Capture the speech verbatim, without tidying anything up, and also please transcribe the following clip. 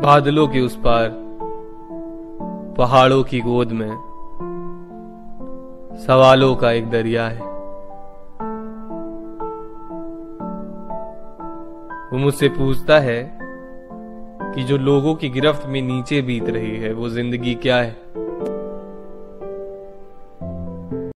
बादलों के उस पार पहाड़ों की गोद में सवालों का एक दरिया है। वो मुझसे पूछता है कि जो लोगों की गिरफ्त में नीचे बीत रही है वो जिंदगी क्या है।